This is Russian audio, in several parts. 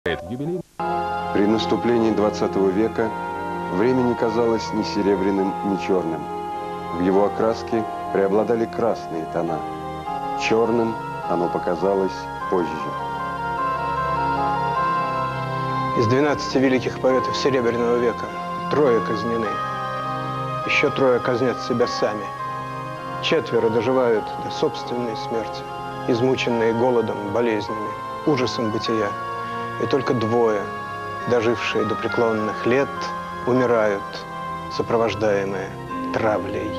При наступлении 20 века время не казалось ни серебряным, ни черным. В его окраске преобладали красные тона. Черным оно показалось позже. Из 12 великих поэтов Серебряного века 3 казнены. Еще 3 казнят себя сами. 4 доживают до собственной смерти, измученные голодом, болезнями, ужасом бытия. И только 2, дожившие до преклонных лет, умирают, сопровождаемые травлей.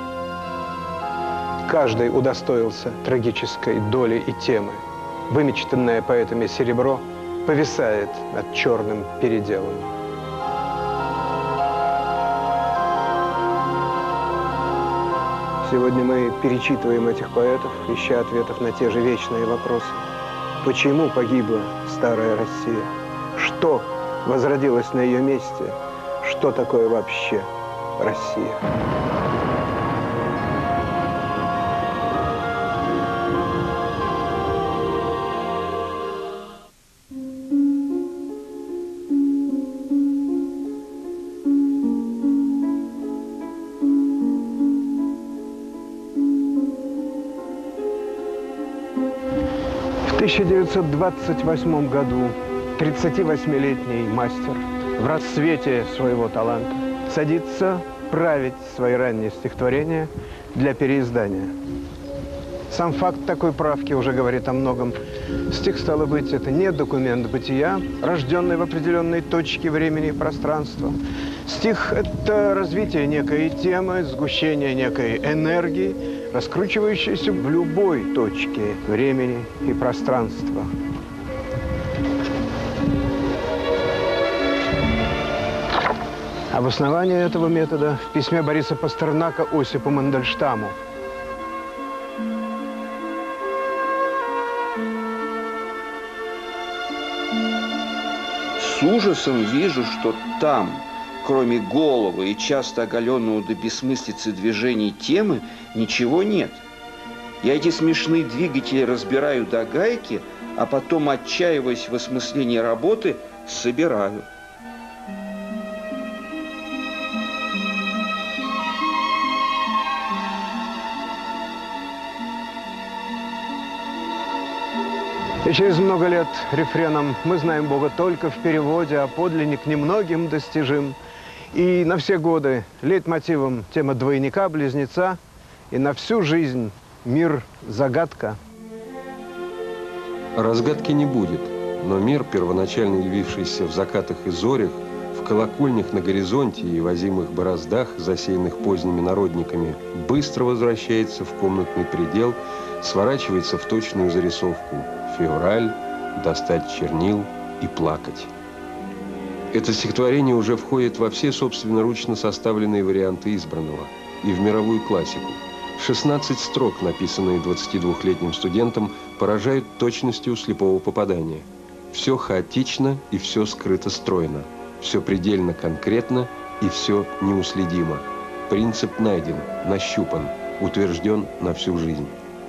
Каждый удостоился трагической доли и темы. Вымечтанное поэтами серебро повисает над черным переделом. Сегодня мы перечитываем этих поэтов, ища ответов на те же вечные вопросы. Почему погибла старая Россия? Что возродилось на ее месте? Что такое вообще Россия? В 1928 году 38-летний мастер в расцвете своего таланта садится править свои ранние стихотворения для переиздания. Сам факт такой правки уже говорит о многом. Стих, стало быть, это не документ бытия, рожденный в определенной точке времени и пространства. Стих – это развитие некой темы, сгущение некой энергии, раскручивающейся в любой точке времени и пространства. Обоснование этого метода в письме Бориса Пастернака Осипу Мандельштаму. С ужасом вижу, что там, кроме голого и часто оголенного до бессмыслицы движений темы, ничего нет. Я эти смешные двигатели разбираю до гайки, а потом, отчаиваясь в осмыслении работы, собираю. И через много лет рефреном «Мы знаем Бога только в переводе, а подлинник немногим достижим». И на все годы лейтмотивом тема двойника-близнеца, и на всю жизнь мир – загадка. Разгадки не будет, но мир, первоначально явившийся в закатах и зорях, в колокольнях на горизонте и возимых бороздах, засеянных поздними народниками, быстро возвращается в комнатный предел, сворачивается в точную зарисовку «Февраль», «Достать чернил» и «Плакать». Это стихотворение уже входит во все собственноручно составленные варианты избранного и в мировую классику. 16 строк, написанные 22-летним студентом, поражают точностью слепого попадания. Все хаотично и все скрыто стройно, все предельно конкретно и все неуследимо. Принцип найден, нащупан, утвержден на всю жизнь.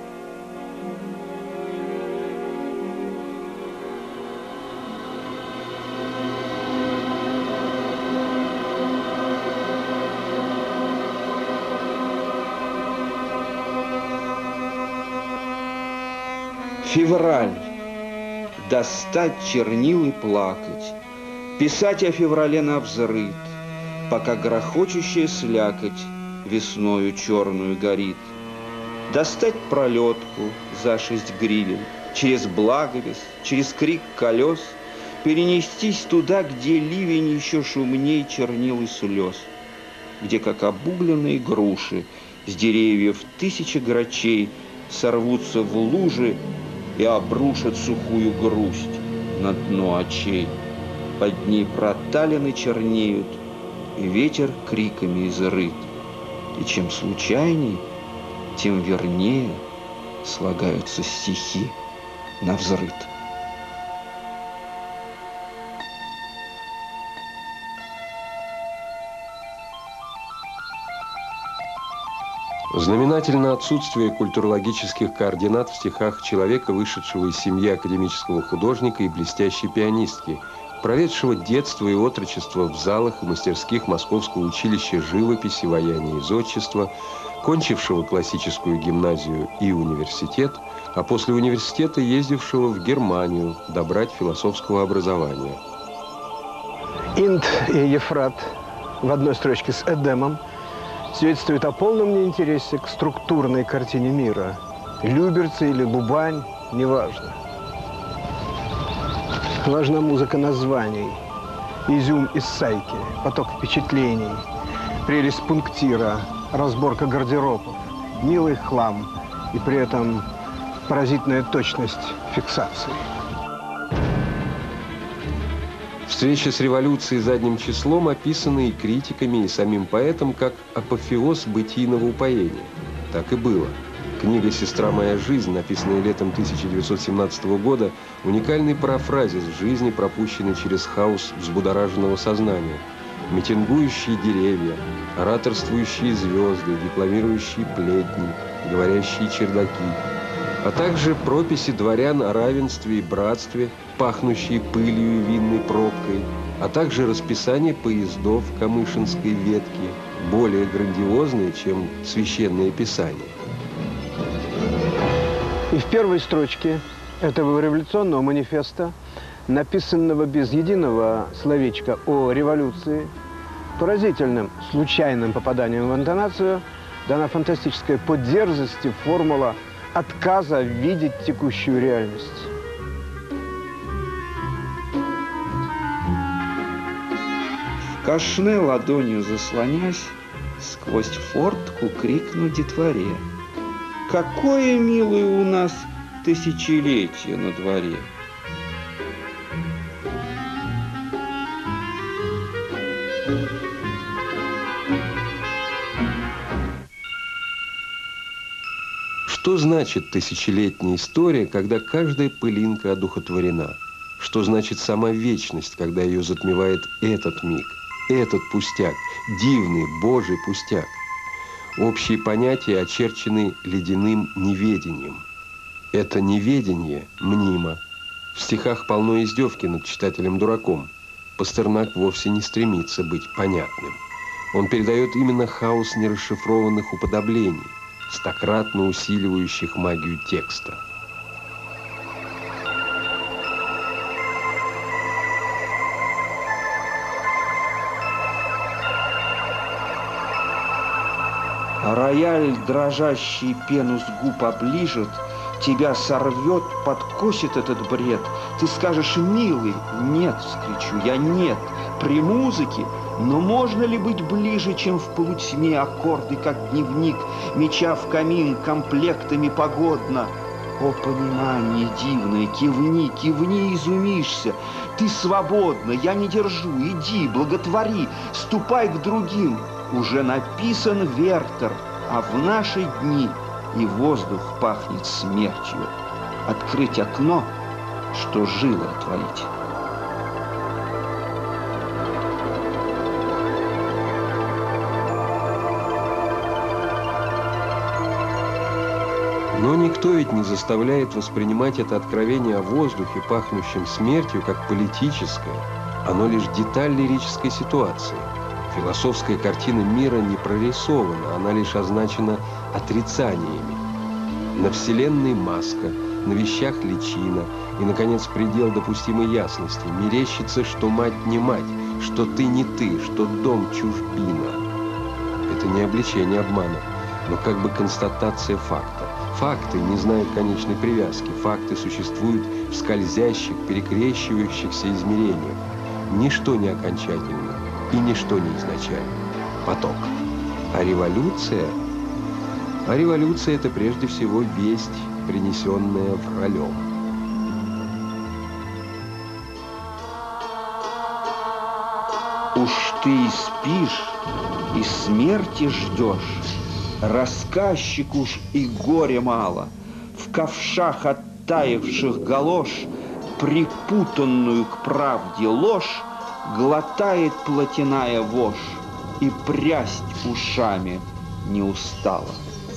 Февраль. Достать чернил и плакать. Писать о феврале навзрыд, пока грохочущая слякоть весною черную горит. Достать пролетку за 6 гривен, через благовест, через крик колес, перенестись туда, где ливень еще шумней чернил и слез, где, как обугленные груши, с деревьев 1000 грачей сорвутся в лужи и обрушат сухую грусть на дно очей. Под ней проталины чернеют, и ветер криками изрыт. И чем случайней, тем вернее слагаются стихи навзрыд. Знаменательно отсутствие культурологических координат в стихах человека, вышедшего из семьи академического художника и блестящей пианистки, проведшего детство и отрочество в залах и мастерских Московского училища живописи, ваяния и зодчества, кончившего классическую гимназию и университет, а после университета ездившего в Германию добрать философского образования. Инд и Ефрат в одной строчке с Эдемом свидетельствует о полном неинтересе к структурной картине мира. Люберцы или Лубань, неважно. Важна музыка названий, изюм из сайки, поток впечатлений, прелесть пунктира, разборка гардеробов, милый хлам и при этом поразительная точность фиксации. Встреча с революцией задним числом описана и критиками, и самим поэтом как апофеоз бытийного упоения. Так и было. Книга «Сестра моя жизнь», написанная летом 1917 года, уникальный парафразис жизни, пропущенный через хаос взбудораженного сознания. Митингующие деревья, ораторствующие звезды, декламирующие плетни, говорящие чердаки, а также прописи дворян о равенстве и братстве, пахнущие пылью и винной пробкой, а также расписание поездов Камышинской ветки, более грандиозные, чем священное писание. И в первой строчке этого революционного манифеста, написанного без единого словечка о революции, поразительным случайным попаданием в интонацию, дана фантастическая по дерзости формула отказа видеть текущую реальность. В кашне ладонью заслонясь, сквозь фортку крикну детворе: какое милое у нас тысячелетие на дворе! Что значит тысячелетняя история, когда каждая пылинка одухотворена? Что значит сама вечность, когда ее затмевает этот миг, этот пустяк, дивный Божий пустяк? Общие понятия очерчены ледяным неведением. Это неведение мнимо. В стихах полно издевки над читателем-дураком. Пастернак вовсе не стремится быть понятным. Он передает именно хаос нерасшифрованных уподоблений, стократно усиливающих магию текста. Рояль, дрожащий пену с губ оближет, тебя сорвет, подкосит этот бред. Ты скажешь: милый, нет, вскричу я, нет, при музыке. Но можно ли быть ближе, чем в полутьме аккорды, как дневник, меча в камин комплектами погодно? О, понимание дивное, кивни, кивни, изумишься. Ты свободна, я не держу, иди, благотвори, ступай к другим. Уже написан Вертер, а в наши дни и воздух пахнет смертью. Открыть окно, что жилы отвалить. Но никто ведь не заставляет воспринимать это откровение о воздухе, пахнущем смертью, как политическое. Оно лишь деталь лирической ситуации. Философская картина мира не прорисована, она лишь означена отрицаниями. На Вселенной маска, на вещах личина, и, наконец, предел допустимой ясности. Мерещится, что мать не мать, что ты не ты, что дом чужбина. Это не обличение обмана, но как бы констатация факта. Факты не знают конечной привязки, факты существуют в скользящих, перекрещивающихся измерениях. Ничто не окончательно и ничто не изначально. Поток. А революция? А революция – это прежде всего весть, принесенная вралем. Уж ты и спишь, и смерти ждешь. Рассказчик уж и горе мало, в ковшах оттаивших галош, припутанную к правде ложь, глотает плотяная вошь, и прясть ушами не устала.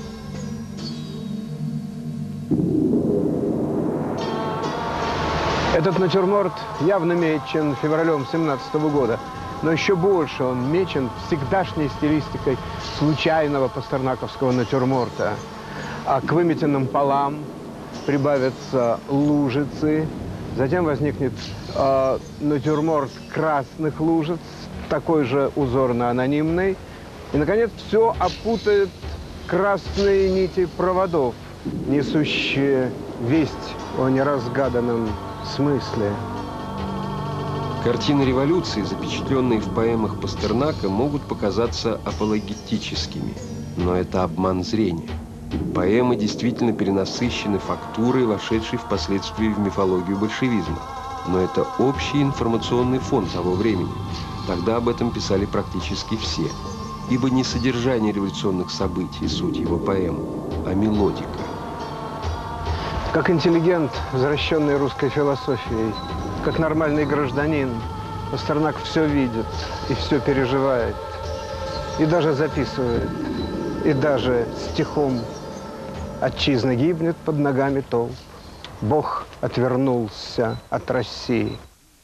Этот натюрморт явно мечен февралем 17 года, но еще больше он мечен всегдашней стилистикой случайного пастернаковского натюрморта. А к выметенным полам прибавятся лужицы, затем возникнет натюрморт красных лужиц, такой же узорно-анонимный, и, наконец, все опутает красные нити проводов, несущие весть о неразгаданном смысле. Картины революции, запечатленные в поэмах Пастернака, могут показаться апологетическими, но это обман зрения. Поэмы действительно перенасыщены фактурой, вошедшей впоследствии в мифологию большевизма. Но это общий информационный фон того времени. Тогда об этом писали практически все. Ибо не содержание революционных событий суть его поэм, а мелодика. Как интеллигент, возвращенный русской философией, как нормальный гражданин, Пастернак все видит и все переживает, и даже записывает, и даже стихом «Отчизна гибнет под ногами толп, Бог отвернулся от России».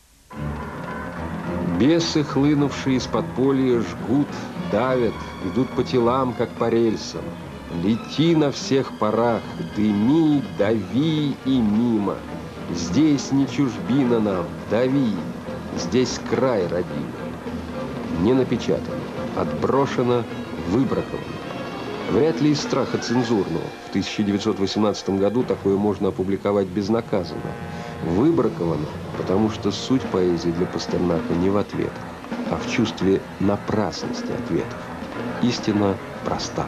Бесы, хлынувшие из подполья, жгут, давят, идут по телам, как по рельсам. Лети на всех парах, дыми, дави и мимо. Здесь не чужбина нам, дави, здесь край родимый. Не напечатано, отброшено, выбраковано. Вряд ли из страха цензурного. В 1918 году такое можно опубликовать безнаказанно. Выбраковано, потому что суть поэзии для Пастернака не в ответах, а в чувстве напрасности ответов. Истина проста.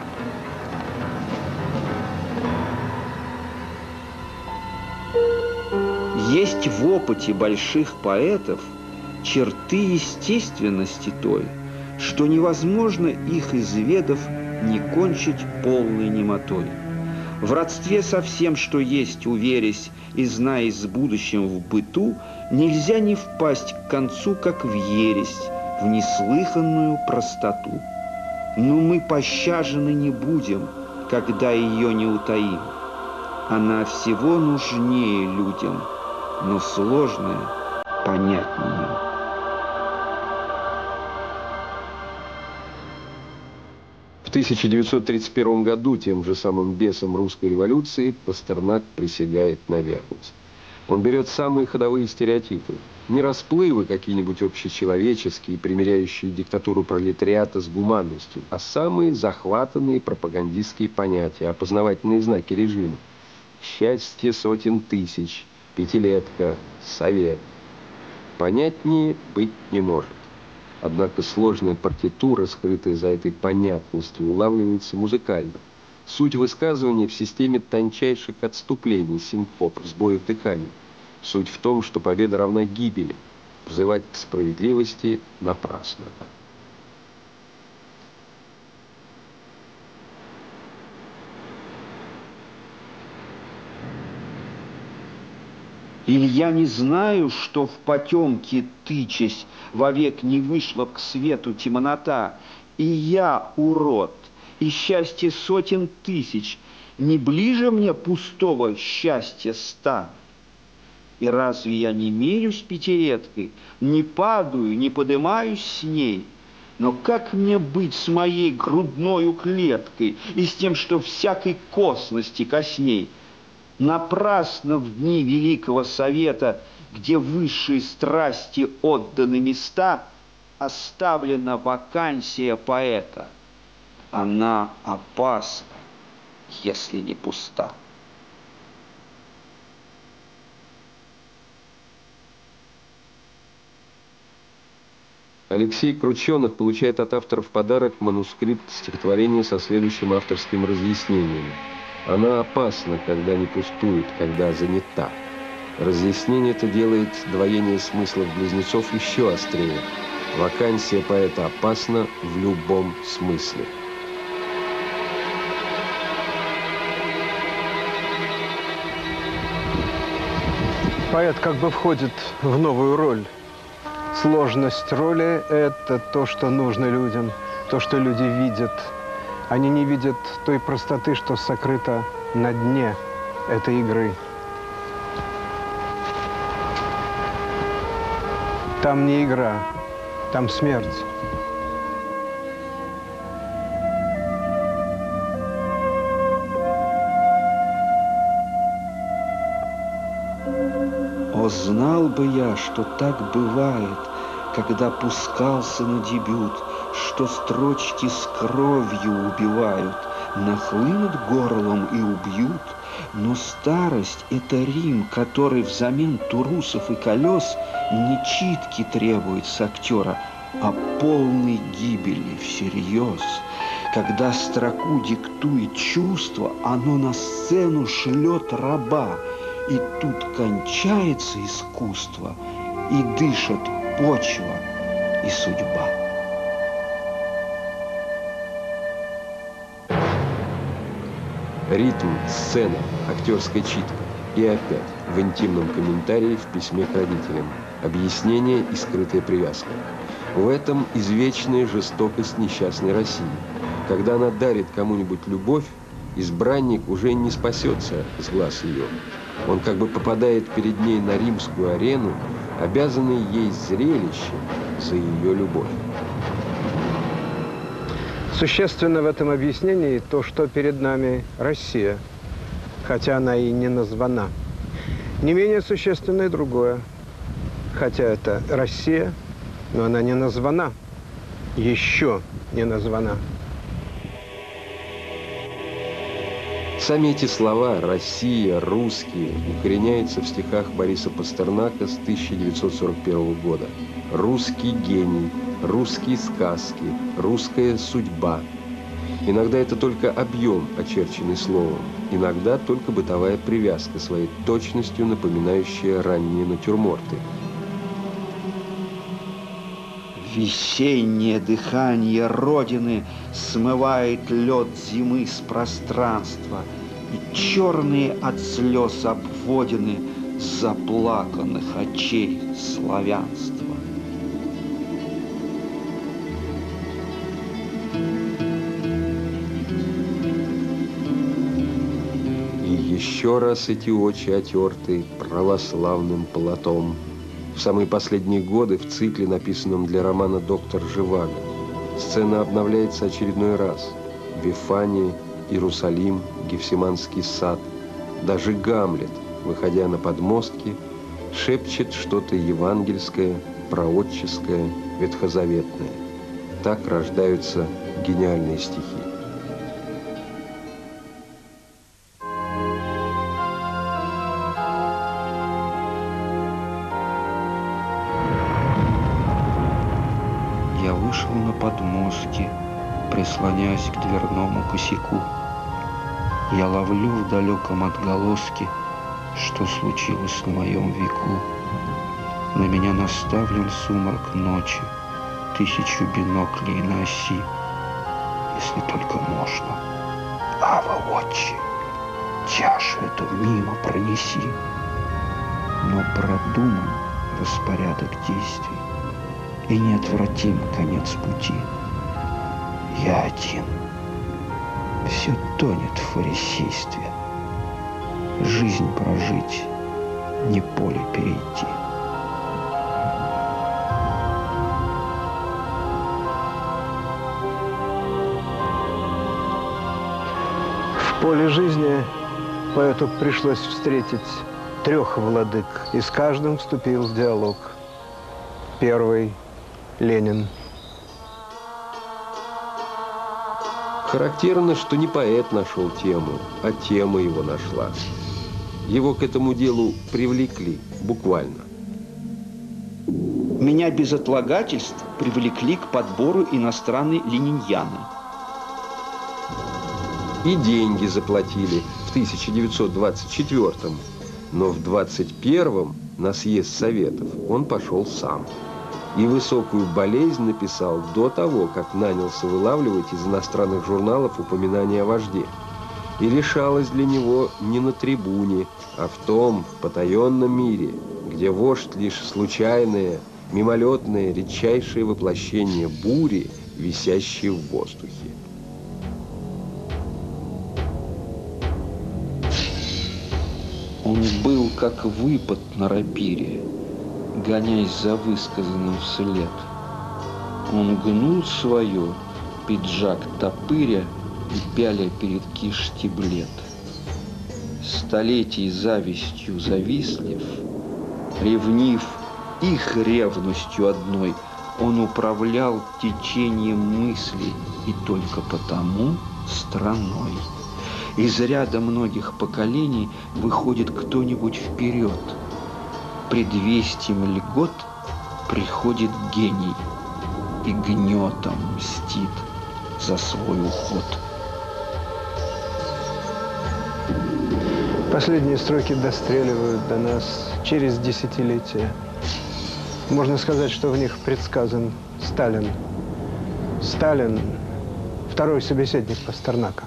Есть в опыте больших поэтов черты естественности той, что невозможно, их изведав, не кончить полной немотой. В родстве со всем, что есть, уверясь и зная с будущим в быту, нельзя не впасть к концу, как в ересь, в неслыханную простоту. Но мы пощажены не будем, когда ее не утаим. Она всего нужнее людям, но сложная понятнее. В 1931 году тем же самым бесам русской революции Пастернак присягает на верность. Он берет самые ходовые стереотипы, не расплывы какие-нибудь общечеловеческие, примиряющие диктатуру пролетариата с гуманностью, а самые захватанные пропагандистские понятия, опознавательные знаки режима. Счастье сотен тысяч, пятилетка, совет. Понятнее быть не может. Однако сложная партитура, скрытая за этой понятностью, улавливается музыкально. Суть высказывания в системе тончайших отступлений, синкоп, сбоев дыхания. Суть в том, что победа равна гибели. Взывать к справедливости напрасно. Или я не знаю, что в потемке тычась вовек не вышла к свету темнота, и я, урод, и счастье сотен тысяч, не ближе мне пустого счастья 100. И разве я не мерюсь пятилеткой, не падаю, не подымаюсь с ней? Но как мне быть с моей грудною клеткой и с тем, что всякой косности косней? Напрасно в дни Великого Совета, где высшие страсти отданы места, оставлена вакансия поэта. Она опасна, если не пуста. Алексей Крученых получает от автора в подарок манускрипт стихотворения со следующим авторским разъяснением. Она опасна, когда не пустует, когда занята. Разъяснение это делает двоение смыслов близнецов еще острее. Вакансия поэта опасна в любом смысле. Поэт как бы входит в новую роль. Сложность роли – это то, что нужно людям, то, что люди видят. Они не видят той простоты, что сокрыто на дне этой игры. Там не игра, там смерть. О, знал бы я, что так бывает, когда пускался на дебют, что строчки с кровью убивают, нахлынут горлом и убьют. Но старость — это Рим, который взамен турусов и колес не читки требует с актера, а полной гибели всерьез. Когда строку диктует чувство, оно на сцену шлет раба, и тут кончается искусство, и дышат почва и судьба. Ритм, сцена, актерская читка. И опять в интимном комментарии в письме к родителям. Объяснение и скрытая привязка. В этом извечная жестокость несчастной России. Когда она дарит кому-нибудь любовь, избранник уже не спасется с глаз ее. Он как бы попадает перед ней на римскую арену, обязанный ей зрелище за ее любовь. Существенно в этом объяснении то, что перед нами Россия, хотя она и не названа. Не менее существенно и другое. Хотя это Россия, но она не названа. Еще не названа. Сами эти слова «Россия», «русские» укореняются в стихах Бориса Пастернака с 1941 года. «Русский гений», «русские сказки», «русская судьба». Иногда это только объем, очерченный словом, иногда только бытовая привязка, своей точностью напоминающая ранние натюрморты. Весеннее дыхание Родины смывает лед зимы с пространства, и черные от слез обводины заплаканных очей славянства. И еще раз эти очи отерты православным полотом. В самые последние годы в цикле, написанном для романа «Доктор Живаго», сцена обновляется очередной раз. Вифания, Иерусалим, Гефсиманский сад. Даже Гамлет, выходя на подмостки, шепчет что-то евангельское, пророческое, ветхозаветное. Так рождаются гениальные стихи. Я вышел на подмостки, прислоняясь к дверному косяку. Я ловлю в далеком отголоске, что случилось на моем веку. На меня наставлен сумрак ночи, 1000 биноклей на оси. Если только можно, Ава Отче, чашу эту мимо пронеси. Но продуман распорядок действий, и неотвратим конец пути. Я один. Все тонет в фарисействе. Жизнь прожить, не поле перейти. В поле жизни поэту пришлось встретить 3 владык, и с каждым вступил в диалог. Первый – Ленин. Характерно, что не поэт нашел тему, а тема его нашла. Его к этому делу привлекли, буквально. Меня без отлагательств привлекли к подбору иностранной лениньяны. И деньги заплатили в 1924-м, но в 21-м на съезд Советов он пошел сам. И высокую болезнь написал до того, как нанялся вылавливать из иностранных журналов упоминания о вожде. И решалось для него не на трибуне, а в том потаенном мире, где вождь лишь случайное, мимолетное, редчайшее воплощение бури, висящей в воздухе. Он был как выпад на рапире, гоняясь за высказанным вслед. Он гнул свое, пиджак топыря и пяля перед штиблет. Столетий завистью завистлив, ревнив их ревностью одной, он управлял течением мыслей и только потому страной. Из ряда многих поколений выходит кто-нибудь вперед. Предвестием льгот приходит гений и гнетом мстит за свой уход. Последние строки достреливают до нас через десятилетия. Можно сказать, что в них предсказан Сталин. Сталин – второй собеседник Пастернака.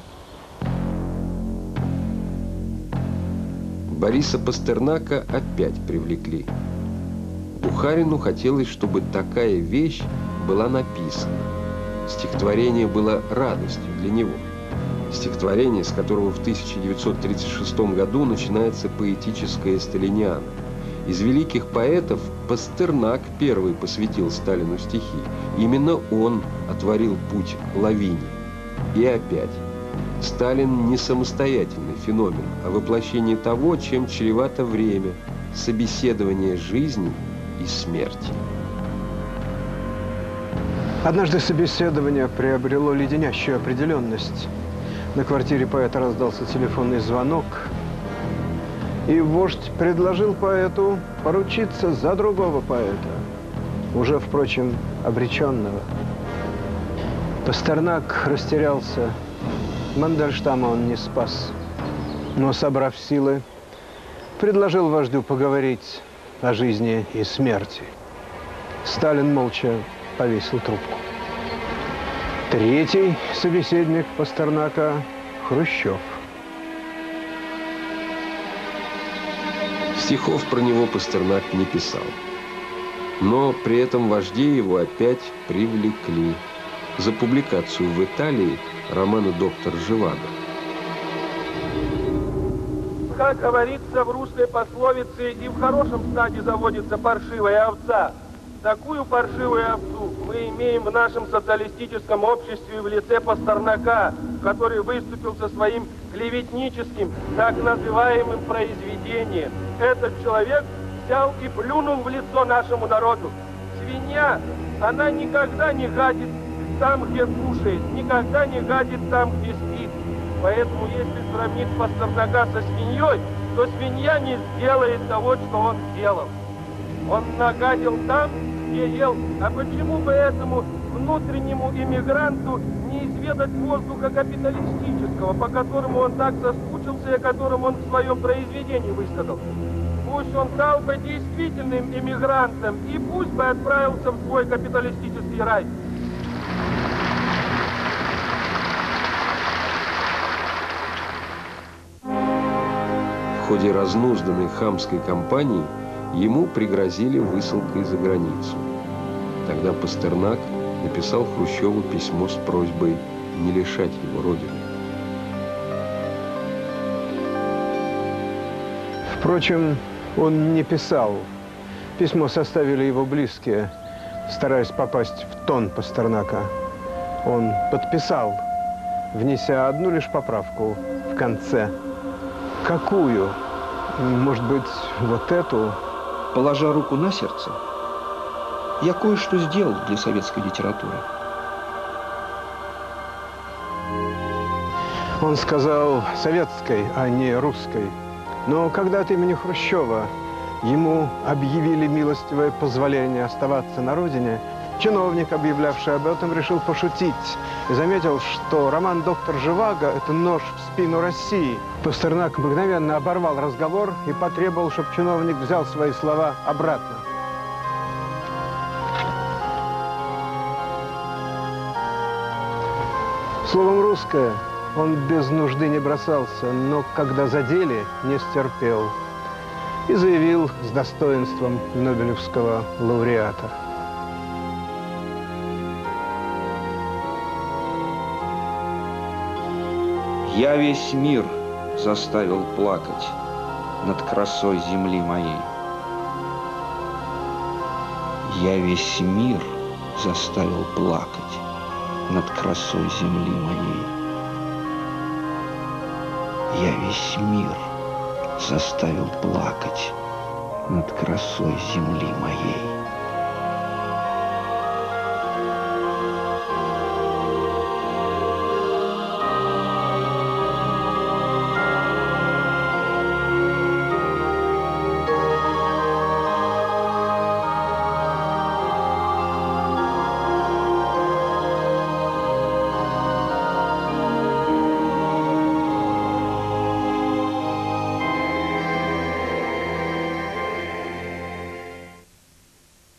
Бориса Пастернака опять привлекли. Бухарину хотелось, чтобы такая вещь была написана. Стихотворение было радостью для него. Стихотворение, с которого в 1936 году начинается поэтическая сталиниана. Из великих поэтов Пастернак первый посвятил Сталину стихи. Именно он отворил путь лавине. И опять. Сталин не самостоятельный феномен, а воплощение того, чем чревато время, собеседование жизни и смерти. Однажды собеседование приобрело леденящую определенность. На квартире поэта раздался телефонный звонок, и вождь предложил поэту поручиться за другого поэта, уже, впрочем, обреченного. Пастернак растерялся. Мандельштама он не спас, но, собрав силы, предложил вождю поговорить о жизни и смерти. Сталин молча повесил трубку. Третий собеседник Пастернака – Хрущев. Стихов про него Пастернак не писал. Но при этом вожди его опять привлекли за публикацию в Италии романа «Доктор Живаго». Как говорится в русской пословице, и в хорошем стаде заводится паршивая овца. Такую паршивую овцу мы имеем в нашем социалистическом обществе в лице Пастернака, который выступил со своим клеветническим, так называемым произведением. Этот человек взял и плюнул в лицо нашему народу. Свинья, она никогда не гадит там, где кушает, никогда не гадит там, где спит. Поэтому, если сравнить Пастернака со свиньей, то свинья не сделает того, что он сделал. Он нагадил там, где ел. А почему бы этому внутреннему иммигранту не изведать воздуха капиталистического, по которому он так соскучился и о котором он в своем произведении высказал? Пусть он стал бы действительным иммигрантом и пусть бы отправился в свой капиталистический рай. В ходе разнузданной хамской кампании ему пригрозили высылкой за границу. Тогда Пастернак написал Хрущеву письмо с просьбой не лишать его родины. Впрочем, он не писал. Письмо составили его близкие, стараясь попасть в тон Пастернака. Он подписал, внеся одну лишь поправку в конце. Какую? Может быть, вот эту? Положа руку на сердце, я кое-что сделал для советской литературы. Он сказал советской, а не русской. Но когда от имени Хрущева ему объявили милостивое позволение оставаться на родине, чиновник, объявлявший об этом, решил пошутить и заметил, что роман «Доктор Живаго» – это нож в спину России. Пастернак мгновенно оборвал разговор и потребовал, чтобы чиновник взял свои слова обратно. Словом, русское он без нужды не бросался, но когда задели, не стерпел и заявил с достоинством Нобелевского лауреата. Я весь мир заставил плакать над красой земли моей. Я весь мир заставил плакать над красой земли моей. Я весь мир заставил плакать над красой земли моей.